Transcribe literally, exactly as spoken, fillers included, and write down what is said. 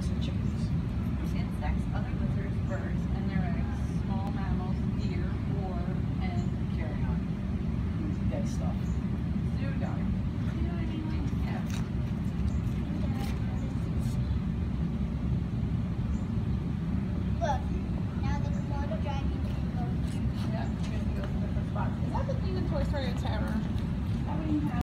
ducks and chickens. Insects, other lizards, birds, and their eggs, small mammals, deer, boar, and carrion. Dead stuff.